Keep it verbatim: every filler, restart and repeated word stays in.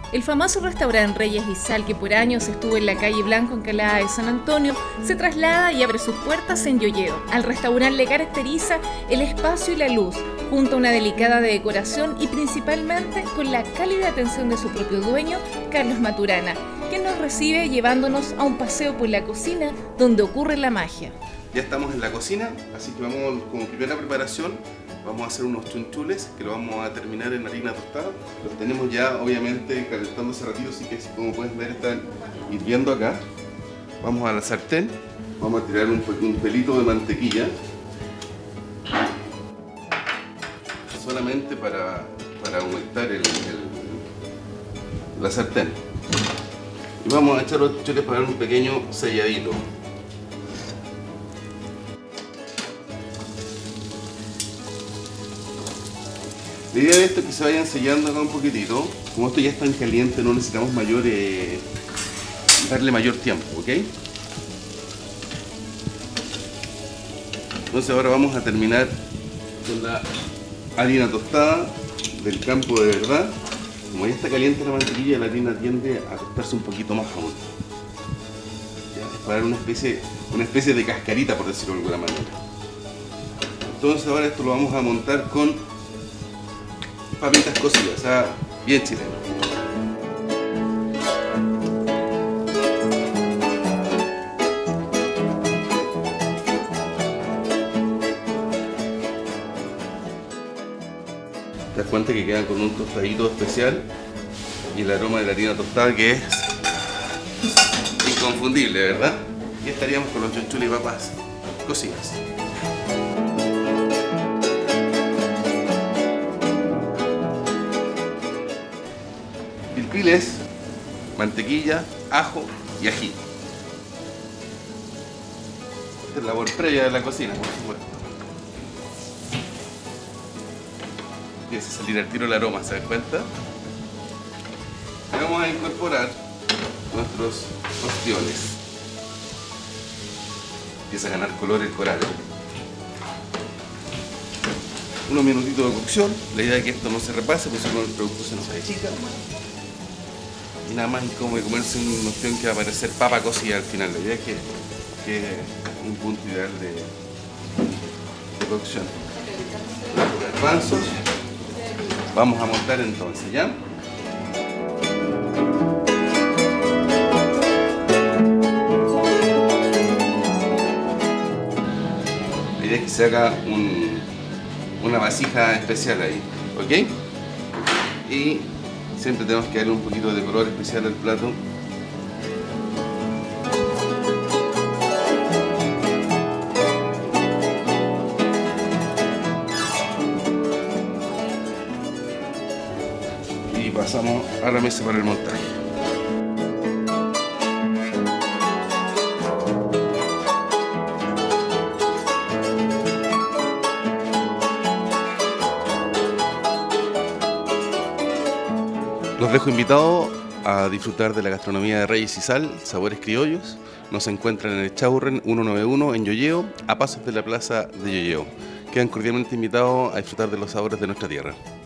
El famoso restaurante Reyes y Sal, que por años estuvo en la calle Blanco, Encalada de San Antonio, se traslada y abre sus puertas en Yoyeo. Al restaurante le caracteriza el espacio y la luz, junto a una delicada decoración y principalmente con la cálida atención de su propio dueño, Carlos Maturana, quien nos recibe llevándonos a un paseo por la cocina donde ocurre la magia. Ya estamos en la cocina, así que vamos como primera preparación. Vamos a hacer unos chunchules que lo vamos a terminar en harina tostada. Los tenemos ya obviamente calentando hace ratito, así que como pueden ver están hirviendo acá. Vamos a la sartén, vamos a tirar un, un pelito de mantequilla. Solamente para, para aumentar el, el, la sartén. Y vamos a echar los chunchules para dar un pequeño selladito. La idea de esto es que se vayan sellando acá un poquitito. Como esto ya está en caliente, no necesitamos mayor, eh, darle mayor tiempo, ¿ok? Entonces ahora vamos a terminar con la harina tostada del campo de verdad. Como ya está caliente la mantequilla, la harina tiende a tostarse un poquito más aún. ¿Ya? Es para dar una especie, una especie de cascarita, por decirlo de alguna manera. Entonces ahora esto lo vamos a montar con papitas cocidas, o sea, bien chileno. Te das cuenta que quedan con un tostadito especial y el aroma de la harina tostada que es inconfundible, ¿verdad? Y estaríamos con los chunchules y papas cocidas. Pilpiles, mantequilla, ajo y ají. Esta es la labor previa de la cocina, por supuesto. Empieza a salir al tiro el aroma, ¿se dan cuenta? Y vamos a incorporar nuestros ostiones. Empieza a ganar color el coral. Unos minutitos de cocción. La idea es que esto no se repase, porque si no el producto se nos achica. Y nada más como de comerse una opción que va a parecer papa cocida al final. La idea es que, que es un punto ideal de, de cocción. Garbanzos. Vamos a montar entonces, ¿ya? La idea es que se haga un, una vasija especial ahí, ¿ok? Y siempre tenemos que darle un poquito de color especial al plato. Y pasamos a la mesa para el montaje. Los dejo invitados a disfrutar de la gastronomía de Reyes y Sal, sabores criollos. Nos encuentran en el Chaurren ciento noventa y uno en Yoyeo, a pasos de la plaza de Yoyeo. Quedan cordialmente invitados a disfrutar de los sabores de nuestra tierra.